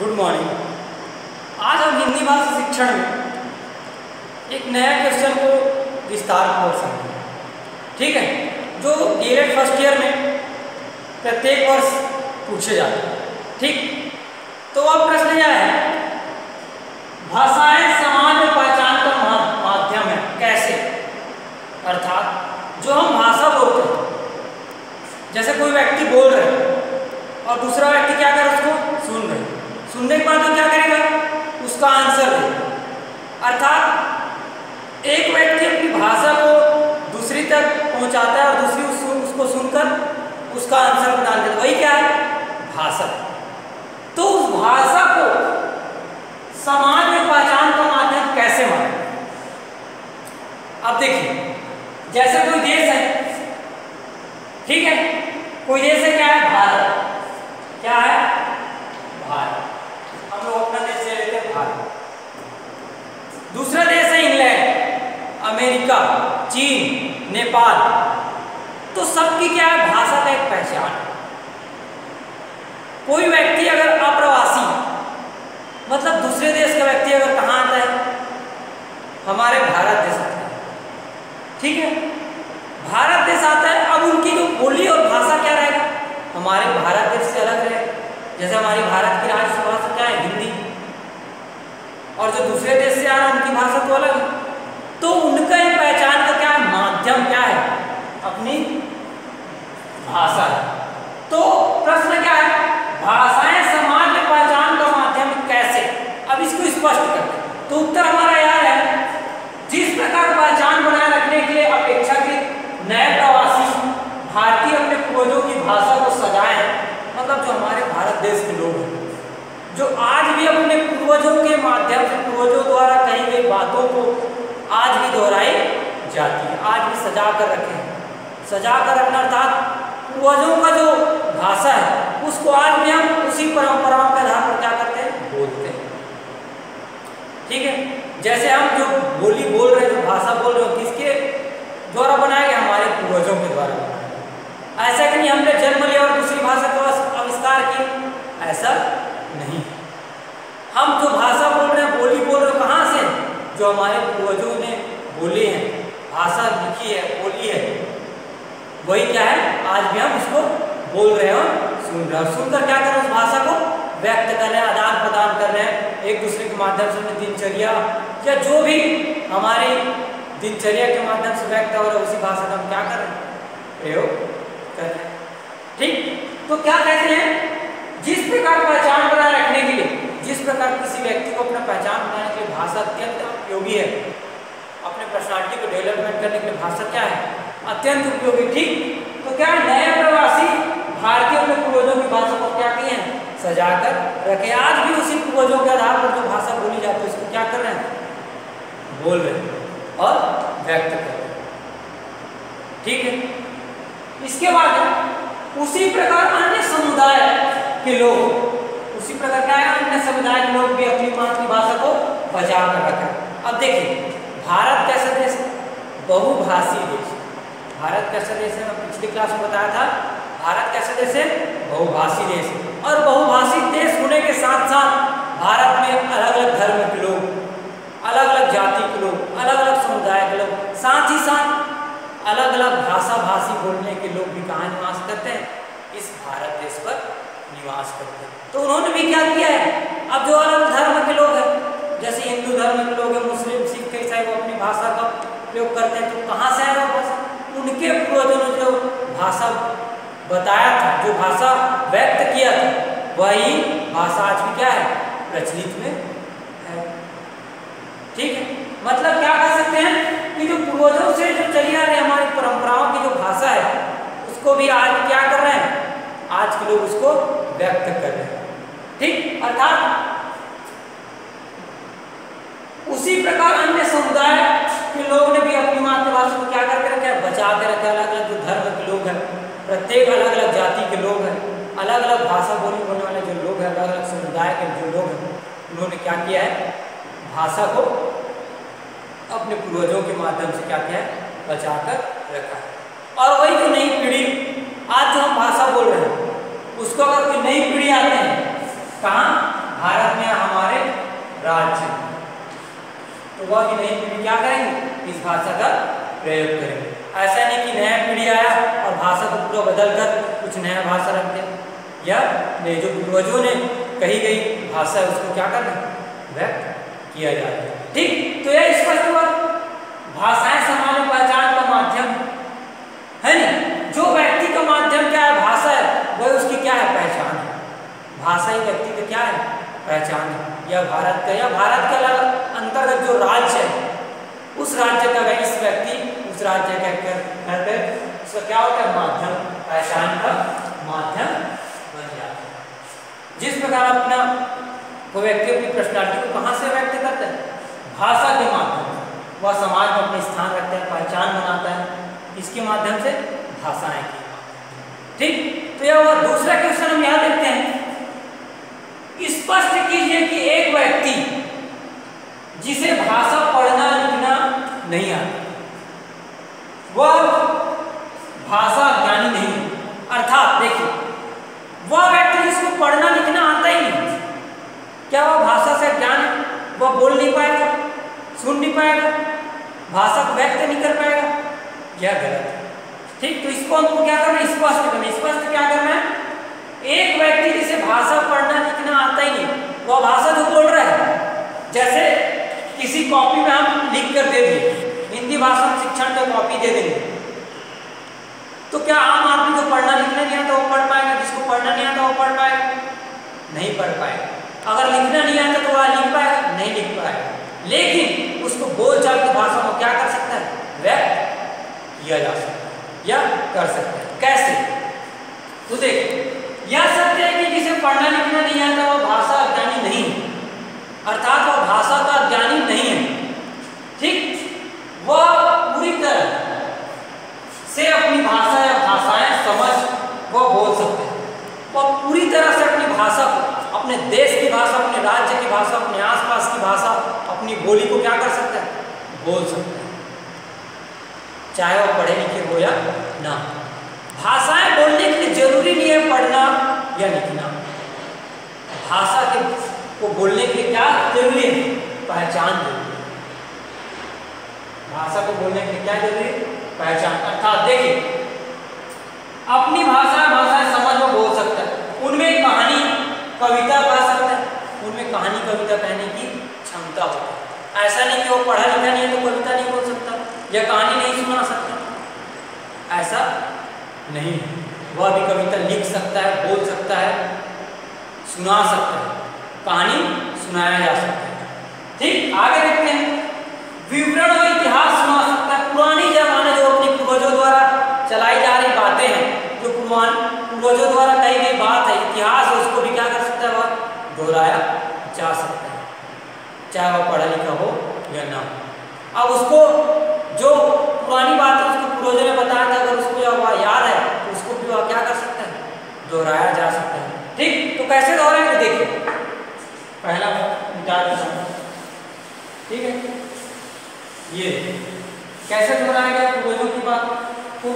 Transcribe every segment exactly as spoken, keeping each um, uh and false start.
Good morning. आज हम हिंदी भाषा शिक्षण में एक नया क्वेश्चन को विस्तार पूर्वक समझेंगे। ठीक है, जो डीएलएड फर्स्ट ईयर में प्रत्येक वर्ष पूछे जाते हैं। ठीक, तो अब प्रश्न यह है, भाषाएं समाज में पहचान का माध्यम है, कैसे? अर्थात जो हम भाषा बोलते हैं, जैसे कोई व्यक्ति बोल रहे हैं और दूसरा व्यक्ति क्या कर उसको सुन रहे हैं, सुनने के बाद वो क्या करेगा, उसका आंसर देगा। अर्थात एक व्यक्ति अपनी भाषा को दूसरी तक पहुंचाता है और दूसरी उस, उसको सुनकर उसका आंसर प्रदान करता है, वही क्या है, भाषा। तो उस भाषा को समाज में पहचान का माध्यम कैसे माने? अब देखिए, जैसे कोई देश है, ठीक है, कोई देश है, क्या है, भारत। क्या है, भारत। हम लोग अपना देश ले लेते हैं, भारत। दूसरा देश है इंग्लैंड, अमेरिका, चीन, नेपाल। तो सबकी क्या है, भाषा का एक पहचान है। कोई व्यक्ति अगर अप्रवासी, मतलब दूसरे देश का व्यक्ति अगर कहाँ आता है, हमारे भारत देश आता है। ठीक है, भारत देश आता है, अब उनकी जो बोली और भाषा क्या रहेगा, हमारे भारत देश से अलग रहेगा। जैसे हमारी भारत की राष्ट्रीय भाषा क्या है, हिंदी, और जो दूसरे देश से आ रहा है उनकी भाषा तो अलग है। तो उनका एक पहचान का क्या है, माध्यम क्या है, अपनी भाषा है। तो प्रश्न क्या है, भाषाएं समाज में पहचान का माध्यम कैसे? अब इसको स्पष्ट करते हैं। तो उत्तर हमारा यह है, जिस प्रकार पहचान बनाए रखने के लिए अपेक्षाकृत नए प्रवासी भारतीय अपने पूर्वजों की भाषा को सजाए हैं, मतलब जो हमारे भारत देश के लोग हैं, जो आज भी अपने पूर्वजों के माध्यम से, पूर्वजों द्वारा कही गई बातों को आज भी दोहराई जाती है, आज भी सजा कर रखे हैं। सजा कर रखना अर्थात पूर्वजों का जो भाषा है उसको आज भी हम उसी परंपराओं के आधार पर क्या करते हैं, बोलते हैं। ठीक है, जैसे हम जो बोली बोल रहे हैं, जो भाषा बोल रहे हो, किसके द्वारा बनाया गया, हमारे पूर्वजों के द्वारा बनाया गया। ऐसा कि नहीं हमने जन्म लिया और दूसरी भाषा का आविष्कार किया, ऐसा नहीं। हम जो भाषा बोल रहे हैं, बोली बोल रहे हैं, कहाँ से, जो हमारे पूर्वजों ने बोली है, भाषा लिखी है, बोली है, वही क्या है, आज भी हम उसको बोल रहे हैं और सुन रहे हैं। सुनकर क्या कर रहे हैं, उस भाषा को व्यक्त कर रहे हैं, आदान प्रदान कर रहे हैं एक दूसरे के माध्यम से, अपनी दिनचर्या या जो भी हमारी दिनचर्या के माध्यम से व्यक्त हो रहा है, उसी भाषा का हम क्या कर रहे हैं, प्रयोग कर रहे हैं। ठीक, तो क्या कहते हैं, जिस प्रकार पहचान बनाए रखने के लिए, जिस प्रकार किसी व्यक्ति को अपना पहचान बनाने के लिए भाषा अत्यंत उपयोगी है, अपने पर्सनालिटी को डेवलपमेंट करने के लिए भाषा क्या है, अत्यंत उपयोगी। ठीक, तो क्या नए प्रवासी भारतीय अपने पूर्वजों की भाषा को क्या किए हैं, सजा कर रखे। आज भी उसी पूर्वजों के आधार पर जो भाषा बोली जाती है उसको क्या कर रहे हैं, बोल रहे हैं और व्यक्त कर रहे हैं। ठीक है, इसके बाद उसी प्रकार अन्य समुदाय के लोग, उसी प्रकार क्या है, अन्य समुदाय के लोग भी अपनी मातृभाषा को बचा कर रखें। अब देखिए, भारत कैसा देश, बहुभाषी देश। भारत कैसा देश है, मैं पिछली क्लास में बताया था, भारत कैसा देश है, बहुभाषी देश। और बहुभाषी देश होने के साथ साथ भारत में अलग अलग धर्म के लोग, अलग अलग जाति के लोग, अलग अलग समुदाय के लोग, साथ ही साथ अलग अलग भाषा भाषी बोलने के लोग भी कहाँ निवास करते हैं, इस भारत देश पर निवास करते हैं। तो उन्होंने भी क्या किया है, अब जो अलग धर्म के लोग हैं, जैसे हिंदू धर्म के लोग हैं, मुस्लिम, सिख, ईसाई, वो अपनी भाषा का प्रयोग करते हैं। तो कहाँ से आया वो भाषा, उनके पूर्वजों ने जो भाषा बताया था, जो भाषा व्यक्त किया था, वही भाषा आज भी क्या है, प्रचलित में है। ठीक है, मतलब क्या कह सकते हैं कि जो पूर्वजों से जो चली आ रही हमारी परंपराओं की जो भाषा है, उसको भी आज क्या कर रहे हैं, आज के लोग उसको व्यक्त कर रहे हैं। ठीक, अर्थात उसी प्रकार अन्य समुदाय के लोग ने भी अपनी मातृभाषा को क्या करके रखा है, बचा के रखा है। अलग अलग जो धर्म के लोग हैं, प्रत्येक अलग अलग जाति के लोग हैं, अलग अलग भाषा बोली बोलने वाले जो लोग हैं, अलग अलग समुदाय के जो लोग हैं, उन्होंने क्या किया है, भाषा को अपने पूर्वजों के माध्यम से क्या किया है, बचा कर रखा है। और वही जो नई पीढ़ी, आज जो हम भाषा बोल रहे हैं, उसको अगर कोई नई पीढ़ी आते हैं, कहाँ, भारत वह भी नई पीढ़ी क्या करेंगे, इस भाषा का प्रयोग करेंगे। ऐसा नहीं कि नया पीढ़ी आया और भाषा को पूरा बदल कर कुछ नया भाषा रख दे, या नहीं, जो पूर्वजों ने कही गई भाषा है उसको क्या करना, व्यक्त किया जाता है। ठीक, तो यह स्पष्ट हुआ, भाषाएं समाज में पहचान का माध्यम है नहीं। जो व्यक्ति का माध्यम क्या है, भाषा है, वह उसकी क्या है, पहचान है। भाषा ही व्यक्ति का क्या है, पहचान है। यह भारत का या भारत के अंतर्गत जो राज्य है उस राज्य का इस व्यक्ति उस राज्य का कहते हैं उसका क्या होता है, माध्यम, पहचान का माध्यम बन जाता है। जिस प्रकार अपना वो व्यक्ति अपनी पर्सनालिटी को कहाँ से व्यक्त करता है, भाषा के माध्यम से। वह समाज में अपने स्थान रखता है, पहचान बनाता है, इसके माध्यम से, भाषाएं की। ठीक, तो यह और दूसरा क्वेश्चन हम यहाँ देखते हैं, स्पष्ट कीजिए कि एक व्यक्ति जिसे भाषा पढ़ना लिखना नहीं आता, वह भाषा ज्ञानी नहीं है। अर्थात देखिए, वह व्यक्ति जिसको पढ़ना लिखना आता ही नहीं, क्या वह भाषा से ज्ञान है? वह बोल नहीं पाएगा, सुन नहीं पाएगा, भाषा को व्यक्त नहीं कर पाएगा, यह गलत है। ठीक, तो इसको हमको क्या करना है, स्पष्ट करना है। स्पष्ट क्या करना है, एक व्यक्ति जिसे भाषा पढ़ना लिखना आता ही नहीं, वह भाषा जो बोल रहा है, जैसे किसी कॉपी में हम लिख कर दे दिए, हिंदी भाषा शिक्षण में कॉपी दे देंगे, तो क्या आम आदमी को पढ़ना लिखना नहीं आता वो पढ़ पाएगा? जिसको पढ़ना नहीं आता वो पढ़ पाएगा? नहीं पढ़ पाएगा। अगर लिखना नहीं आता तो वह लिख पाएगा? नहीं लिख पाएगा। लेकिन उसको बोलचाल की भाषा में क्या कर सकता है, व्यक्त किया जा सकता है या कर सकता है। कैसे? तो देखिए, यह सत्य है कि जिसे पढ़ना लिखना नहीं आता वह भाषा अज्ञानी नहीं है, अर्थात वह भाषा का ज्ञानी नहीं है। ठीक, वह पूरी तरह से अपनी भाषा या भाषाएं समझ वह बोल सकते हैं। वह पूरी तरह से अपनी भाषा को, अपने देश की भाषा, अपने राज्य की भाषा, अपने आसपास की भाषा, अपनी बोली को क्या कर सकता है, बोल सकता है, चाहे वह पढ़े लिखे हो या ना। भाषाएं बोलने के लिए जरूरी नहीं है पढ़ना या लिखना। भाषा के को बोलने के लिए क्या जरूरी है, पहचान जरूरी है। भाषा को बोलने के लिए क्या जरूरी है, पहचान। अर्थात देखिए, अपनी भाषा भाषा समझ में बोल सकता है, उनमें कहानी कविता पढ़ सकता है, उनमें कहानी कविता कहने की क्षमता होती है। ऐसा नहीं कि वो पढ़ा लिखा नहीं है तो कविता नहीं बोल सकता या कहानी नहीं सुना सकता, ऐसा नहीं। वह भी कविता लिख सकता है, बोल सकता है, सुना सकता है, कहानी सुनाया जा सकता है। ठीक, आगे देखते हैं, विवरण और इतिहास सुना सकता है। पुरानी जमाने जो अपने पूर्वजों द्वारा चलाई जा रही बातें हैं, जो पुरान पूर्वजों द्वारा कही गई बात है, इतिहास, उसको भी क्या कर सकता है, वह दोहराया जा सकता है, चाहे वह पढ़ा लिखा हो या ना। अब उसको जो पुरानी बात है उसको पूर्वजों ने बताया था, अगर उसको जब वह याद है तो उसको भी वह क्या कर सकता है, दोहराया जा सकता है। ठीक, तो कैसे दोहराएंगे, देखिए, पहला विचार विचार ठीक है, ये कैसे दोहराएगा पूर्वजों की बात को।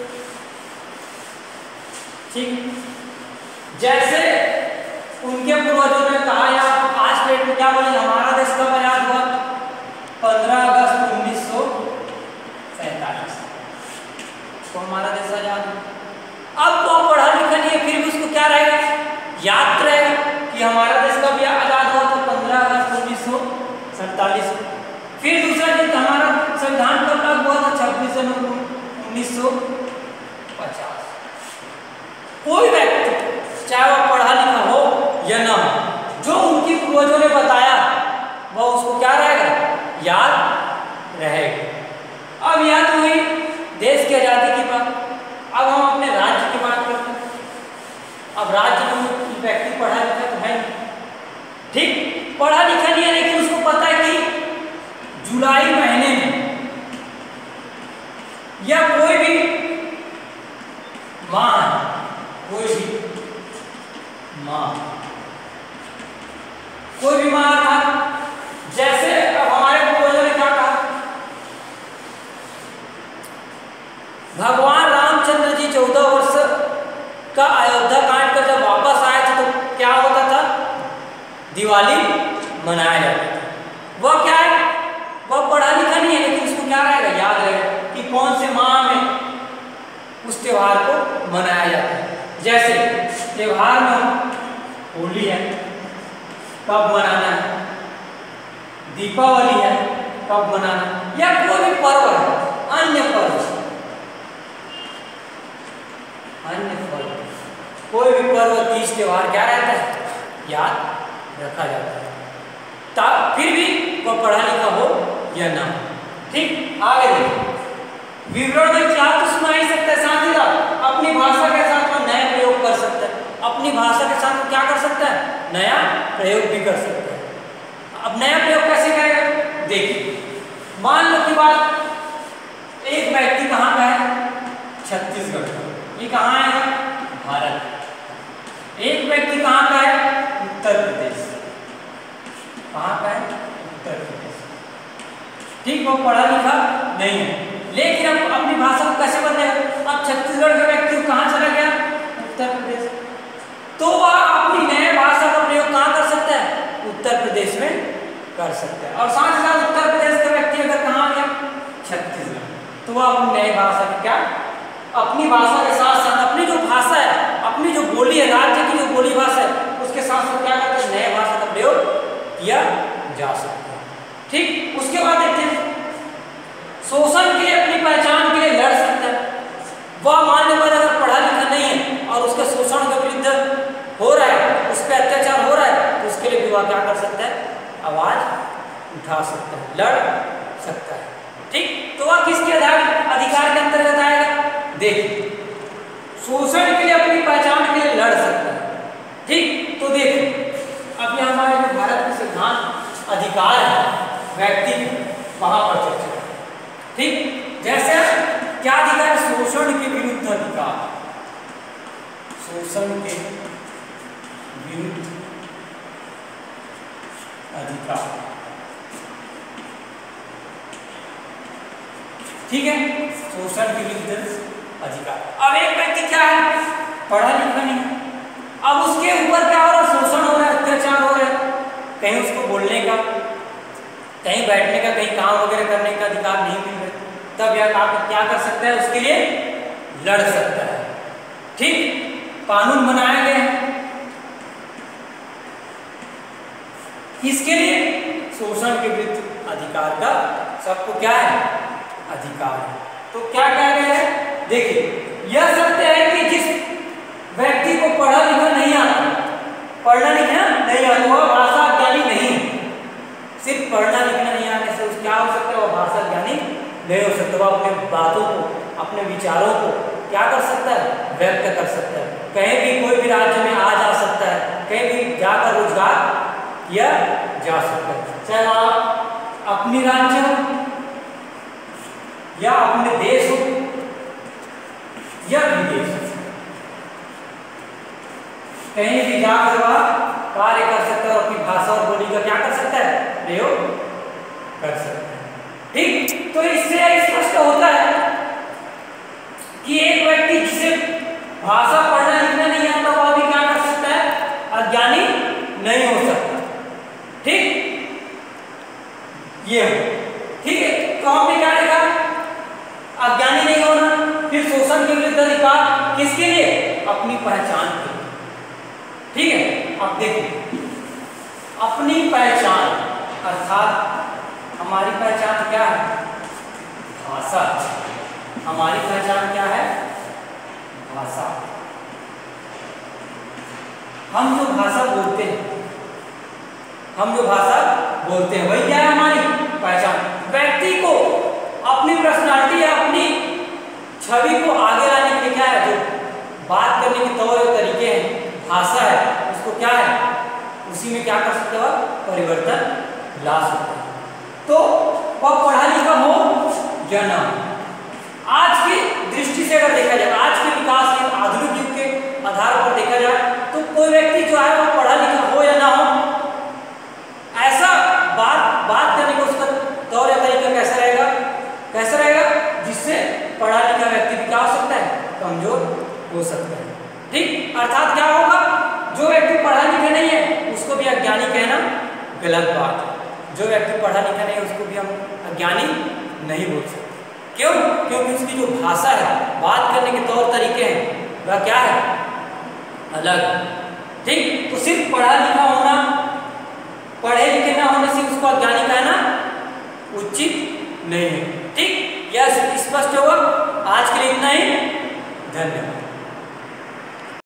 ठीक, जैसे उनके पूर्वजों ने कहा, या आज डेट में क्या बोले, हमारा देश कब आजाद हुआ, पंद्रह अगस्त उन्नीस सौ सैतालीस को हमारा देश आजाद हुआ। अब वो पढ़ा लिखा नहीं है, फिर भी उसको क्या रहेगा, याद रहेगा कि हमारा देश कब आजाद हुआ, तो पंद्रह अगस्त उन्नीस सौ सैतालीस। फिर दूसरा दिन हमारा संविधान कब लागू हुआ था, छब्बीस जनवरी उन्नीस सौ पचास। कोई व्यक्ति चाहे वह पढ़ा लिखा हो या ना हो, जो उनकी पूर्वजों ने बताया वह उसको क्या रहेगा, याद रहेगा। अब याद हुई देश की आजादी की बात, अब हम अपने राज्य की बात करते हैं। अब राज्य में व्यक्ति पढ़ा लिखा तो है नहीं, ठीक, पढ़ा लिखा नहीं है, लेकिन उसको पता है कि जुलाई महीने में या कोई भी माह, कोई भी माह, कोई भी माह था, जैसे अब हमारे पूर्वजों ने क्या कहा, भगवान रामचंद्र जी चौदह वर्ष का अयोध्या कांड कर जब वापस आए थे तो क्या होता था, दिवाली मनाया जाता था। वह क्या है, वह त्योहार को मनाया जाता है। जैसे त्योहार में होली है, कब मनाना है, दीपावली है, कब मनाना, या कोई भी पर्व है, अन्य पर्व, अन्य पर्व, कोई भी पर्व, तीज त्योहार क्या रहता है, याद रखा जाता है, तब फिर भी वो पढ़ा लिखा हो या ना हो। ठीक, आगे देखिए, विवरण में क्या तो सुना ही सकता है, साथ ही साथ अपनी भाषा के साथ वो नया प्रयोग कर सकता है, अपनी भाषा के साथ वो क्या कर सकता है, नया प्रयोग भी कर सकता है। अब नया प्रयोग कैसे करेगा, देखिए, मान लो की बात, एक व्यक्ति कहाँ का है, छत्तीसगढ़ का, ये कहाँ है, भारत। एक व्यक्ति कहाँ का है, उत्तर प्रदेश, कहाँ का है, उत्तर प्रदेश। ठीक, वो पढ़ा लिखा नहीं है, लेकिन अब अपनी भाषा को कैसे बदलेगा, अब छत्तीसगढ़ का व्यक्ति कहाँ चला गया, उत्तर प्रदेश, तो वह अपनी नए भाषा का प्रयोग कहाँ कर सकता है, उत्तर प्रदेश में कर सकता है। और साथ ही साथ उत्तर प्रदेश का व्यक्ति अगर कहाँ गया, छत्तीसगढ़, तो वह अपनी नई भाषा की क्या, अपनी भाषा के साथ साथ अपनी जो भाषा है, अपनी जो बोली है, राज्य की जो बोली भाषा है, उसके साथ साथ क्या करते हैं, नए भाषा का प्रयोग किया जा सकता है। ठीक, उसके बाद देखते हैं, शोषण के लिए, अपनी पहचान के लिए लड़ सकता है। वह मान लो अगर पढ़ा लिखा नहीं है और उसके शोषण के विरुद्ध हो रहा है, उस पर अत्याचार हो रहा है, तो उसके लिए भी वह क्या कर सकता है, आवाज उठा सकता है, लड़ सकता है। ठीक, तो वह किसके आधार अधिकार के अंतर्गत आएगा, देखिए, शोषण के लिए, अपनी पहचान के लिए लड़ सकता है। ठीक, तो देखिए, अब यहाँ हमारे जो भारत के सिद्धांत अधिकार है व्यक्ति वहां पर चर्चा, ठीक, जैसे क्या अधिकार, शोषण के विरुद्ध अधिकार, शोषण के विरुद्ध अधिकार, ठीक है, शोषण के विरुद्ध अधिकार। अब एक व्यक्ति क्या है, पढ़ा लिखा नहीं है, अब उसके ऊपर क्या हो रहा है, शोषण हो रहा है, अत्याचार हो रहा है, कहीं उसको बोलने का, कहीं बैठने का, कहीं काम वगैरह करने का अधिकार नहीं मिल रहा, तब यह क्या कर सकता है, उसके लिए लड़ सकता है। ठीक, कानून बनाए गए हैं इसके लिए, शोषण के विरुद्ध अधिकार का सबको क्या है, अधिकार है। तो क्या कह रहे हैं, देखिए, यह सत्य है कि जिस व्यक्ति को पढ़ा लिखा नहीं आता, पढ़ना लिखना नहीं आता, वह भाषा ज्ञानी नहीं है। सिर्फ पढ़ना लिखना नहीं आने से उस क्या हो सकता है, वह भाषा ज्ञानी नहीं हो सकता, वह अपने बातों को, अपने विचारों को क्या कर सकता है, व्यक्त कर सकता है, कहीं भी कोई भी राज्य में आ जा सकता है, कहीं भी जाकर रोजगार किया जा सकता है, चाहे आप अपनी राज्य हो या अपने देश हो या विदेश हो, कहीं भी जाकर वह कार्य कर सकता है और अपनी भाषा और बोली का क्या कर सकता है, प्रयोग कर सकता है। ठीक, तो इससे स्पष्ट होता है कि एक व्यक्ति जिसे भाषा पढ़ना लिखना नहीं आता, वह भी क्या कर सकता है, अज्ञानी नहीं हो सकता। ठीक, ये ठीक है, तो हमने क्या देखा, अज्ञानी नहीं होना, फिर शोषण के विरुद्ध अधिकार, किसके लिए, अपनी पहचान के लिए। ठीक है, अब देखिए, अपनी पहचान अर्थात हमारी पहचान क्या है, भाषा। हमारी पहचान क्या है, भाषा। हम जो भाषा बोलते हैं, हम जो भाषा बोलते हैं, वही क्या है, हमारी पहचान। व्यक्ति को अपनी पर्सनालिटी या अपनी छवि को आगे लाने के लिए क्या है, जो बात करने के तौर और तरीके हैं, भाषा है, उसको क्या है, उसी में क्या कर सकते हो, परिवर्तन ला सकते हैं। तो वह पढ़ा लिखा हो या ना हो, आज की दृष्टि से अगर देखा जाए, आज के विकास के आधुनिक युग के आधार पर देखा जाए, तो कोई व्यक्ति जो है वो पढ़ा लिखा हो या ना हो, ऐसा बात बात करने का उसका तौर या तरीका कैसा रहेगा, कैसा रहेगा, जिससे पढ़ा लिखा व्यक्ति भी क्या हो सकता है, कमजोर हो सकता है। ठीक, अर्थात क्या होगा, जो व्यक्ति पढ़ा लिखा नहीं है उसको भी अज्ञानी कहना गलत बात है, जो व्यक्ति पढ़ा लिखा नहीं है उसको भी हम अज्ञानी नहीं बोल सकते। क्यों? क्योंकि उसकी जो भाषा है, बात करने के तौर तरीके हैं, वह क्या है? अलग। ठीक, तो सिर्फ पढ़ा लिखा होना, पढ़े लिखे ना होने से उसको अज्ञानी कहना उचित नहीं है। ठीक, यह स्पष्ट होगा। आज के लिए इतना ही, धन्यवाद।